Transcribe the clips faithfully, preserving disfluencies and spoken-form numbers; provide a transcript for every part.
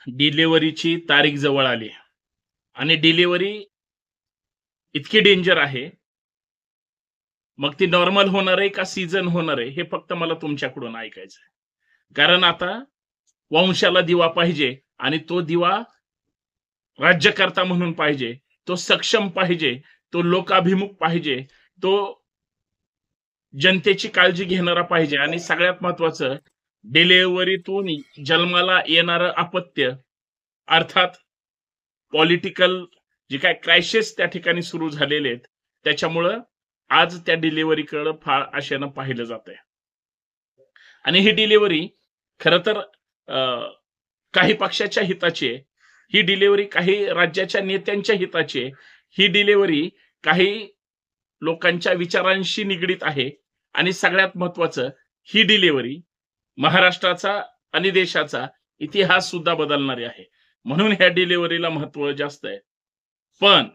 डिलिव्हरीची तारीख जवळ आली आणि डिलिव्हरी इतकी डेंजर आहे. मग ती नॉर्मल होणार आहे का सीझन होणार आहे हे फक्त मला तुमच्याकडून ऐकायचं आहे. कारण आता वंशाला दिवा पाहिजे आणि तो दिवा राज्यकर्ता म्हणून पाहिजे, तो सक्षम पाहिजे, तो लोकाभिमुख पाहिजे, तो जनतेची काळजी घेणारा पाहिजे आणि सगळ्यात महत्त्वाचं डिलिव्हरीतून जन्माला येणारं अपत्य अर्थात पॉलिटिकल जे काही क्रायसिस त्या ठिकाणी सुरू झालेले आहेत, त्याच्यामुळं आज त्या डिलिव्हरीकडे फार आशेनं पाहिलं जातंय. आणि ही डिलिव्हरी खरं तर अ, काही पक्षाच्या हिताची आहे. ही डिलिव्हरी काही राज्याच्या नेत्यांच्या हिताची आहे. ही डिलिव्हरी काही लोकांच्या विचारांशी निगडीत आहे आणि सगळ्यात महत्त्वाचं ही डिलिव्हरी महाराष्ट्राचा आणि देशाचा इतिहास सुद्धा बदलणारी आहे. म्हणून ह्या डिलिव्हरीला महत्त्व जास्त आहे. पण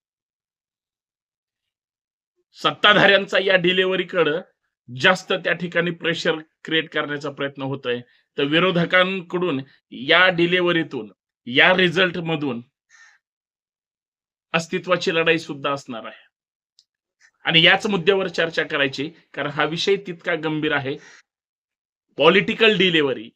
सत्ताधाऱ्यांचा या डिलिव्हरीकडे जास्त त्या ठिकाणी प्रेशर क्रिएट करण्याचा प्रयत्न होतोय. तर विरोधकांकडून या डिलिव्हरीतून या रिझल्ट मधून अस्तित्वाची लढाई सुद्धा असणार आहे. आणि याच मुद्द्यावर चर्चा करायची कारण हा विषय तितका गंभीर आहे. पॉलिटिकल डिलिव्हरी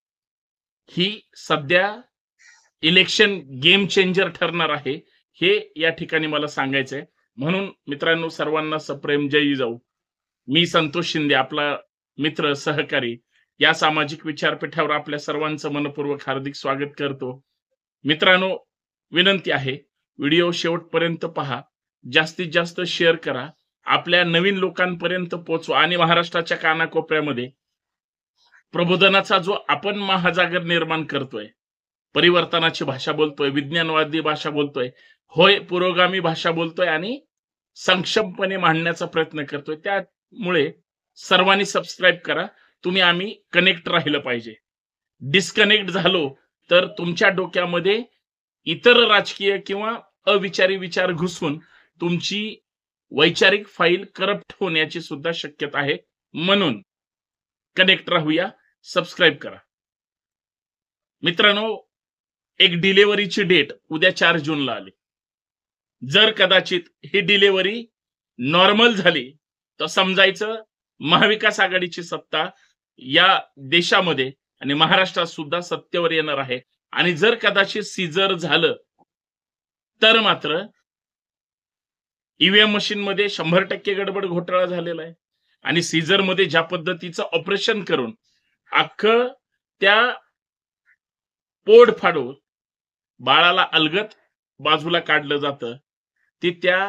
ही सध्या इलेक्शन गेम चेंजर ठरणार आहे हे या ठिकाणी मला सांगायचंय. म्हणून मित्रांनो सर्वांना सप्रेम जय जिजाऊ. मी संतोष शिंदे आपला मित्र सहकारी या सामाजिक विचारपीठावर आपल्या सर्वांचं मनपूर्वक हार्दिक स्वागत करतो. मित्रांनो विनंती आहे व्हिडिओ शेवटपर्यंत पहा, जास्तीत जास्त शेअर करा, आपल्या नवीन लोकांपर्यंत पोहोचवा आणि महाराष्ट्राच्या कानाकोपऱ्यामध्ये प्रबोधनाचा जो आपण महाजागर निर्माण करतोय, परिवर्तनाची भाषा बोलतोय, विज्ञानवादी भाषा बोलतोय, होय पुरोगामी भाषा बोलतोय आणि संक्षमपणे मांडण्याचा प्रयत्न करतोय. त्यामुळे सर्वांनी सबस्क्राईब करा. तुम्ही आम्ही कनेक्ट राहिलं पाहिजे. डिस्कनेक्ट झालो तर तुमच्या डोक्यामध्ये इतर राजकीय किंवा अविचारी विचार घुसून तुमची वैचारिक फाईल करप्ट होण्याची सुद्धा शक्यता आहे. म्हणून कनेक्ट राहूया, सबस्क्राईब करा. मित्रांनो एक डिलिव्हरीची डेट उद्या चार जूनला आली. जर कदाचित ही डिलिव्हरी नॉर्मल झाली तर समजायचं महाविकास आघाडीची सत्ता या देशामध्ये आणि महाराष्ट्रात सुद्धा सत्तेवर येणार आहे. आणि जर कदाचित सीझर झालं तर मात्र ईव्हीएम मशीन मध्ये शंभर टक्के गडबड घोटाळा झालेला आहे आणि सीझर मध्ये ज्या पद्धतीचं ऑपरेशन करून अख्खं त्या पोड फाडून बाळाला अलगत बाजूला काढलं जातं, ती त्या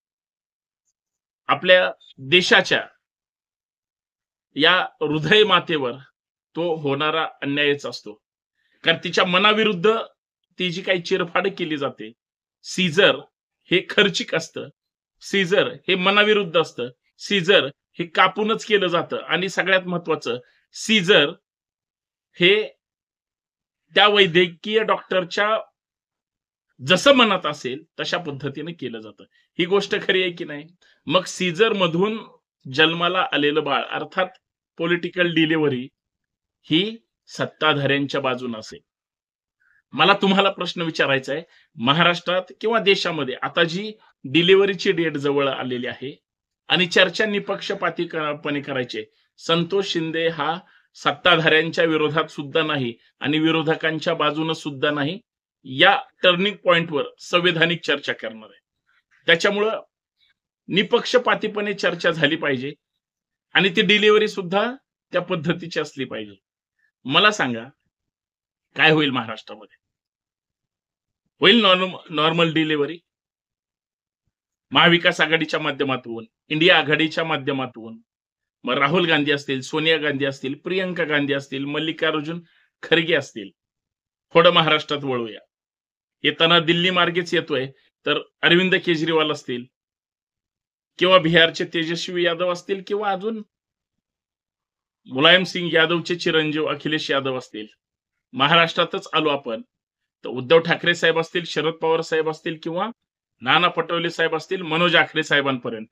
आपल्या देशाच्या या हृदय मातेवर तो होणारा अन्यायच असतो. कारण तिच्या मनाविरुद्ध ती जी काही चिरफाड केली जाते. सीझर हे खर्चिक असतं, सीझर हे मनाविरुद्ध असतं, सीझर हे कापूनच केलं जातं आणि सगळ्यात महत्वाचं सीझर हे त्या वैद्यकीय डॉक्टरच्या जसं मनात असेल तशा पद्धतीने केलं जातं. ही गोष्ट खरी आहे की नाही? मग सीझर मधून जन्माला आलेलं बाळ अर्थात पॉलिटिकल डिलिव्हरी ही सत्ताधाऱ्यांच्या बाजून असेल. मला तुम्हाला प्रश्न विचारायचा आहे, महाराष्ट्रात किंवा देशामध्ये आता जी डिलिव्हरीची डेट जवळ आलेली आहे आणि चर्चा निपक्षपातीपणे करायची. संतोष शिंदे हा सत्ताधाऱ्यांच्या विरोधात सुद्धा नाही आणि विरोधकांच्या बाजूने सुद्धा नाही. या टर्निंग पॉइंटवर संवैधानिक चर्चा करणार आहे. त्याच्यामुळं निपक्षपातीपणे चर्चा झाली पाहिजे आणि ती डिलिव्हरी सुद्धा त्या पद्धतीची असली पाहिजे. मला सांगा काय होईल महाराष्ट्रामध्ये? होईल नॉर्मल डिलिव्हरी? महाविकास आघाडीच्या माध्यमातून, इंडिया आघाडीच्या माध्यमातून मग राहुल गांधी असतील, सोनिया गांधी असतील, प्रियंका गांधी असतील, मल्लिकार्जुन खरगे असतील. थोडं महाराष्ट्रात वळूया. येताना दिल्ली मार्गेच येतोय तर अरविंद केजरीवाल असतील किंवा बिहारचे तेजस्वी यादव असतील किंवा अजून मुलायम सिंग यादवचे चिरंजीव अखिलेश यादव असतील. महाराष्ट्रातच आलो आपण तर उद्धव ठाकरे साहेब असतील, शरद पवार साहेब असतील किंवा नाना पटोले साहेब असतील, मनोज आखरे साहेबांपर्यंत.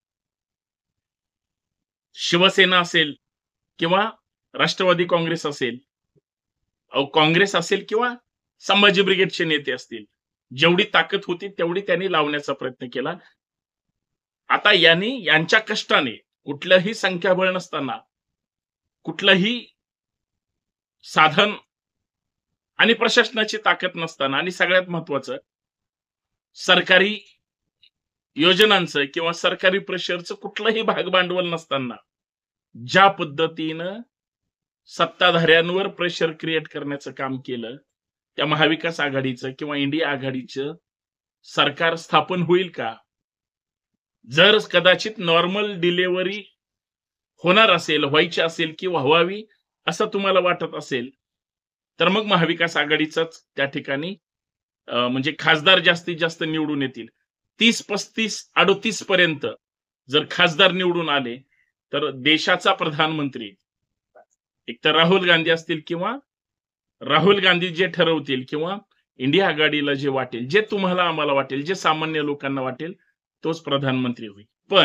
शिवसेना असेल किंवा राष्ट्रवादी काँग्रेस असेल, अहो काँग्रेस असेल किंवा संभाजी ब्रिगेडचे नेते असतील, जेवढी ताकद होती तेवढी त्यांनी लावण्याचा प्रयत्न केला. आता यांनी यांच्या कष्टाने कुठलंही संख्याबळ नसताना, कुठलंही साधन आणि प्रशासनाची ताकद नसताना आणि सगळ्यात महत्वाचं सरकारी योजनांचं किंवा सरकारी प्रेशरचं कुठलंही भागभांडवल नसताना ज्या पद्धतीनं सत्ताधाऱ्यांवर प्रेशर क्रिएट करण्याचं काम केलं, त्या महाविकास आघाडीचं किंवा इंडिया आघाडीचं सरकार स्थापन होईल का? जर कदाचित नॉर्मल डिलिव्हरी होणार असेल, व्हायची असेल किंवा व्हावी असं तुम्हाला वाटत असेल, तर मग महाविकास आघाडीचाच त्या ठिकाणी म्हणजे खासदार जास्तीत जास्त निवडून येतील. तीस पस्तीस अडोतीस पर्यंत जर खासदार निवडून आले तर देशाचा प्रधानमंत्री एकतर राहुल गांधी असतील किंवा राहुल गांधी जे ठरवतील किंवा इंडिया आघाडीला जे वाटेल, जे तुम्हाला आम्हाला वाटेल, जे सामान्य लोकांना वाटेल, तोच प्रधानमंत्री होईल. पण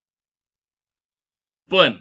पण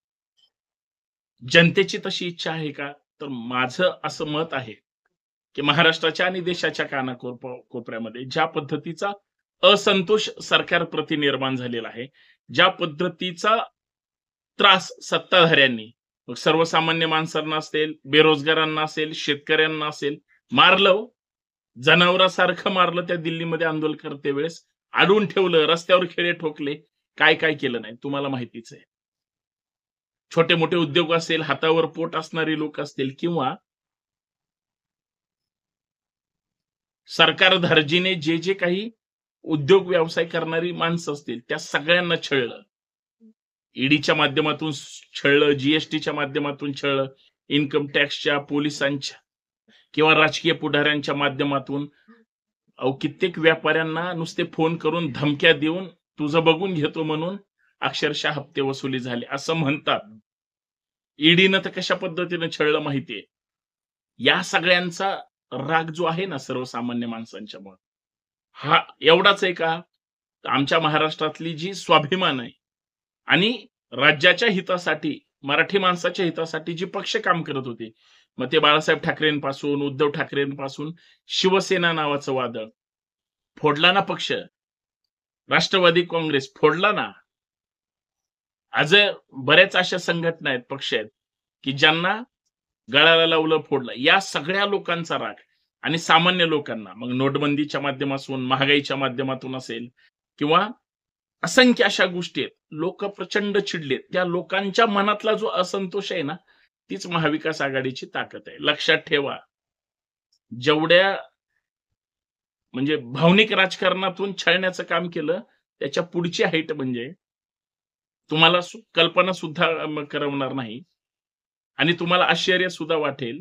जनतेची तशी इच्छा आहे का? तर माझं असं मत आहे की महाराष्ट्राच्या आणि देशाच्या कानाकोपऱ्यामध्ये ज्या पद्धतीचा असंतोष सरकारप्रती निर्माण झालेला आहे, ज्या पद्धतीचा त्रास सत्ताधाऱ्यांनी सर्वसामान्य माणसांना असेल, बेरोजगारांना असेल, शेतकऱ्यांना असेल मारलं, जनावरासारखं मारलं त्या दिल्लीमध्ये आंदोलन करते वेळेस, अडवून ठेवलं, रस्त्यावर खिळे ठोकले, काय काय केलं नाही तुम्हाला माहितीच आहे. छोटे मोठे उद्योग असेल, हातावर पोट असणारी लोक असतील किंवा सरकार धार्जिने जे जे काही उद्योग व्यवसाय करणारी माणसं असतील त्या सगळ्यांना छळलं. ईडीच्या माध्यमातून छळलं, जीएसटीच्या माध्यमातून छळलं, इन्कम टॅक्सच्या, पोलिसांच्या किंवा राजकीय पुढाऱ्यांच्या माध्यमातून अहो कित्येक व्यापाऱ्यांना नुसते फोन करून धमक्या देऊन तुझं बघून घेतो म्हणून अक्षरशः हप्ते वसुली झाले असं म्हणतात. ईडीनं तर कशा पद्धतीने छळलं माहितीये. या सगळ्यांचा राग जो आहे ना सर्वसामान्य माणसांच्या मनात, हा एवढाच आहे का? आमच्या महाराष्ट्रातली जी स्वाभिमान आहे आणि राज्याच्या हितासाठी, मराठी माणसाच्या हितासाठी जी पक्ष काम करत होते, मग ते बाळासाहेब ठाकरेंपासून उद्धव ठाकरेंपासून शिवसेना नावाचं वादळ फोडला ना पक्ष, राष्ट्रवादी काँग्रेस फोडला ना. आज बऱ्याच अशा संघटना आहेत, पक्ष आहेत की ज्यांना गळाला लावलं, फोडलं. या सगळ्या लोकांचा राग आणि सामान्य लोकांना मग नोटबंदीच्या माध्यमातून, महागाईच्या माध्यमातून असेल किंवा असंख्य अशा गोष्टी आहेत, लोक प्रचंड चिडलेत. त्या लोकांच्या मनातला जो असंतोष आहे ना, तीच महाविकास आघाडीची ताकद आहे. लक्षात ठेवा, जेवढ्या म्हणजे भावनिक राजकारणातून छळण्याचं काम केलं त्याच्या पुढची हाईट म्हणजे तुम्हाला कल्पना सुद्धा करवणार नाही आणि तुम्हाला आश्चर्य सुद्धा वाटेल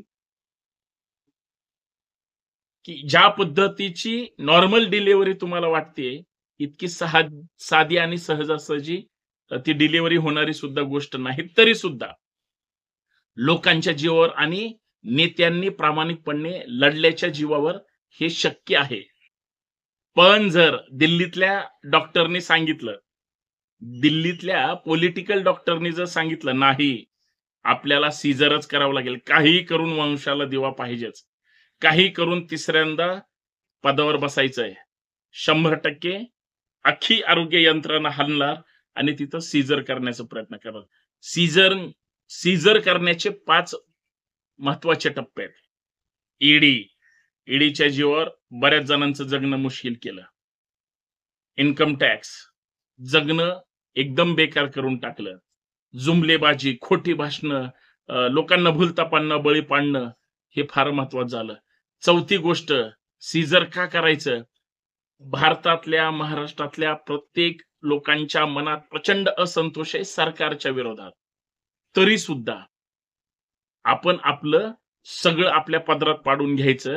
की ज्या पद्धतीची नॉर्मल डिलिव्हरी तुम्हाला वाटते इतकी साधी आणि सहजासहजी ती डिलिव्हरी होणारी सुद्धा गोष्ट नाही. तरी सुद्धा लोकांच्या जीवावर आणि नेत्यांनी प्रामाणिकपणे लढल्याच्या जीवावर हे शक्य आहे. पण जर दिल्लीतल्या डॉक्टरनी सांगितलं, दिल्लीतल्या पॉलिटिकल डॉक्टरनी जर सांगितलं नाही आपल्याला सीझरच करावं लागेल, काही करून वंशाला दिवा पाहिजेच, काही करून तिसऱ्यांदा पदावर बसायचंय, शंभर टक्के अख्खी आरोग्य यंत्रणा हलणार आणि तिथं सीझर करण्याचा प्रयत्न करणार. सीझर सीझर करण्याचे पाच महत्वाचे टप्पे आहेत. ईडी ईडीच्या जीवावर बऱ्याच जणांचं जगणं मुश्किल केलं. इन्कम टॅक्स जगणं एकदम बेकार करून टाकलं. जुमलेबाजी, खोटी भाषणं, लोकांना भुलता पाडणं, बळी पाडणं हे फार महत्वाचं झालं. चौथी गोष्ट, सीझर का करायचं? भारतातल्या, महाराष्ट्रातल्या प्रत्येक लोकांच्या मनात प्रचंड असंतोष आहे सरकारच्या विरोधात. तरी सुद्धा आपण आपलं सगळं आपल्या पदरात पाडून घ्यायचं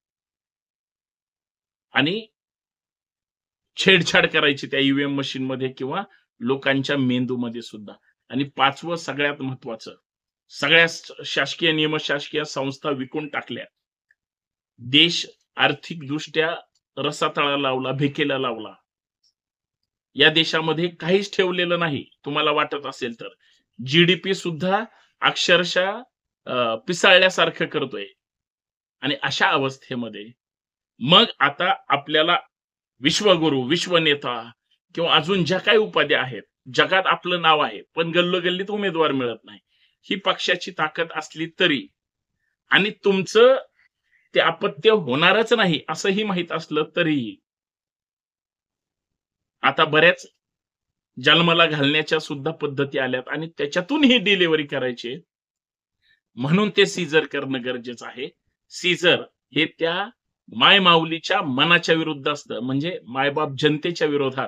आणि छेडछाड करायची त्या ईव्हीएम मशीन मध्ये किंवा लोकांच्या मेंदूमध्ये सुद्धा. आणि पाचवं सगळ्यात महत्वाचं, सगळ्या शासकीय निमशासकीय संस्था विकून टाकल्या. देश आर्थिकदृष्ट्या रसातळा लावला, भेकेला लावला. या देशामध्ये काहीच ठेवलेलं नाही. तुम्हाला वाटत असेल तर जीडीपी सुद्धा अक्षरशः पिसाळल्यासारखं करतोय. आणि अशा अवस्थेमध्ये मग आता आपल्याला विश्वगुरू, विश्वनेता किंवा अजून ज्या काही उपाध्या आहेत, जगात आपलं नाव आहे, पण गल्लोगल्लीत उमेदवार मिळत नाही. ही पक्षाची ताकद असली तरी आणि तुमचं ते अपत्य होणारच नाही असंही माहीत असलं तरीही आता बऱ्याच जन्माला घालण्याच्या सुद्धा पद्धती आल्यात आणि त्याच्यातून ही डिलिव्हरी करायची म्हणून ते सीझर करणं गरजेचं आहे. सीझर हे त्या मायमाऊलीच्या मनाच्या विरुद्ध असतं, म्हणजे मायबाप जनतेच्या विरोधात.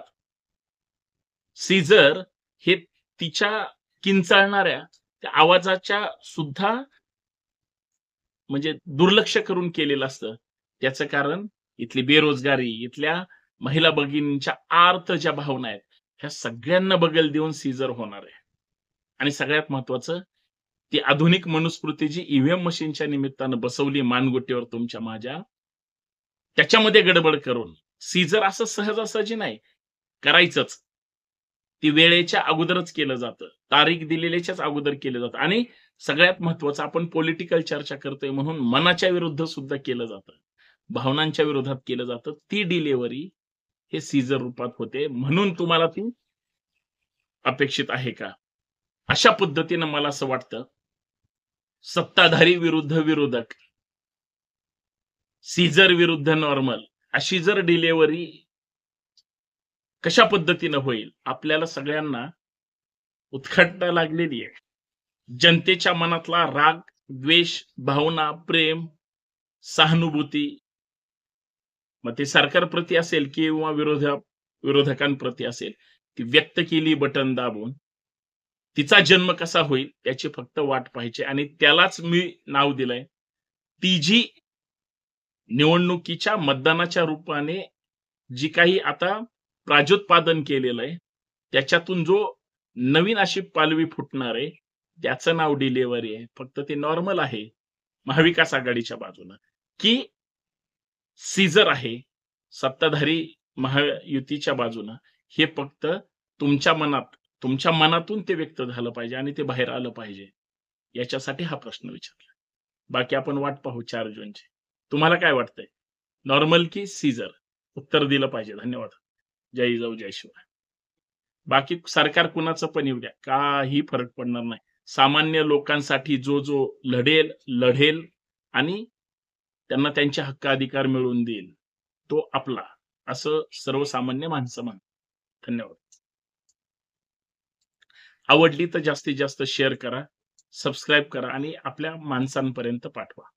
सीझर हे तिच्या किंचाळणाऱ्या त्या आवाजाच्या सुद्धा म्हणजे दुर्लक्ष करून केलेलं असतं. त्याचं कारण इथली बेरोजगारी, इथल्या महिला भगिनींच्या आर्त ज्या भावना आहेत, ह्या सगळ्यांना बगल देऊन सीझर होणार आहे. आणि सगळ्यात महत्वाचं, ती आधुनिक मनुस्मृती जी ईव्हीएम मशीनच्या निमित्तानं बसवली मानगुटीवर तुमच्या माझ्या, त्याच्यामध्ये गडबड करून सीझर असं सहजासहजी नाही, करायचंच. ती वेळेच्या अगोदरच केलं जातं. तारीख दिलेल्याच्याच अगोदर केलं जातं आणि सगळ्यात महत्वाचं आपण पॉलिटिकल चर्चा करतोय म्हणून मनाच्या विरुद्ध सुद्धा केलं जातं. भावनांच्या विरोधात केलं जातं. ती डिलिव्हरी हे सीझर रूपात होते. म्हणून तुम्हाला ती अपेक्षित आहे का? अशा पद्धतीनं मला असं वाटतं, सत्ताधारी विरुद्ध विरोधक, सीझर विरुद्ध नॉर्मल अशी जर डिलिव्हरी कशा पद्धतीनं होईल, आपल्याला सगळ्यांना उत्कंठा लागलेली आहे. जनतेच्या मनातला राग, द्वेष, भावना, प्रेम, सहानुभूती, मग ते सरकारप्रती असेल किंवा विरोधा विरोधकांप्रती असेल, ती व्यक्त केली बटन दाबून. तिचा जन्म कसा होईल त्याची फक्त वाट पाहायची आणि त्यालाच मी नाव दिलंय, ती जी निवडणुकीच्या मतदानाच्या रूपाने जी काही आता प्राजोत्पादन केलेलं आहे, त्याच्यातून जो नवीन अशी पालवी फुटणार आहे, त्याचं नाव डिलिव्हरी आहे. फक्त ते नॉर्मल आहे महाविकास आघाडीच्या बाजूनं, की सीझर आहे सत्ताधारी महायुतीच्या बाजूनं. हे फक्त तुमच्या मनात, तुमच्या मनातून ते व्यक्त झालं पाहिजे आणि ते बाहेर आलं पाहिजे. याच्यासाठी हा प्रश्न विचारला. बाकी आपण वाट पाहू चार जूनची. तुम्हाला काय वाटतंय? नॉर्मल की सीझर? उत्तर दिलं पाहिजे. धन्यवाद. जय जाऊ जय शिवाय. बाकी सरकार कुणाचं पण येऊ द्या, काही फरक पडणार नाही. सामान्य लोकांसाठी जो जो लढेल लढेल आणि त्यांना त्यांचे हक्क अधिकार मिळवून देईल, तो आपला, असं सर्वसामान्य माणसं म्हणतात. धन्यवाद. आवडली तर जास्तीत जास्त शेअर करा, सबस्क्राईब करा आणि आपल्या माणसांपर्यंत पाठवा.